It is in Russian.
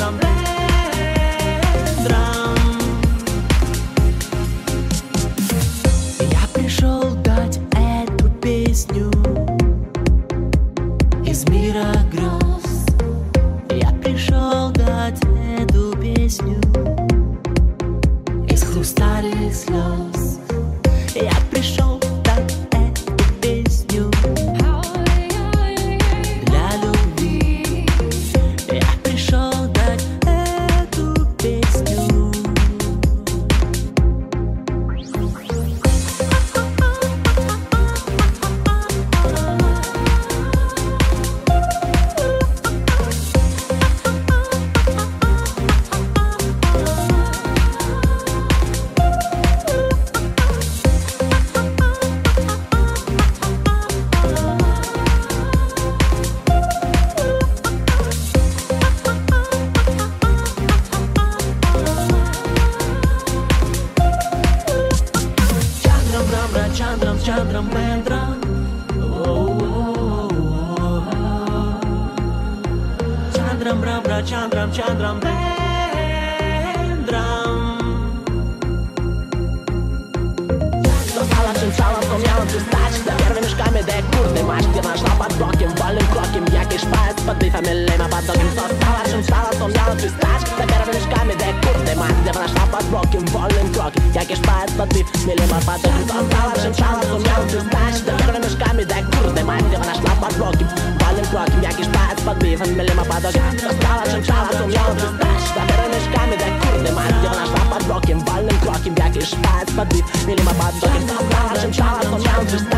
Я пришел дать эту песню из мира грез. Я пришел дать эту песню из хрустальных слез. Я пришел дать эту песню для любви. Я пришел дать эту песню. Чандрам Бендрам, Чандрам Бра, Чандрам Бендрам. Стала шалом, сумела пристать за первыми шагами до куртной мачты. Нашла под блоком, вольным кроком, який шпаец под фамилиями под ногим. Стала сумела пристать за первыми шагами до куртной мачты. Нашла под блоком, вольным кроком, який шпаец под фамилиями под ногим. Стала сумела пристать за первыми шагами до куртной мачты. Нашла под блоком, вольным кроком, який шпаец под фамилиями под ногим. Стала сумела пристать за первыми шагами до куртной мачты. Нашла под блоком, вольным кроком, який шпаец под фамилиями под ногим. Just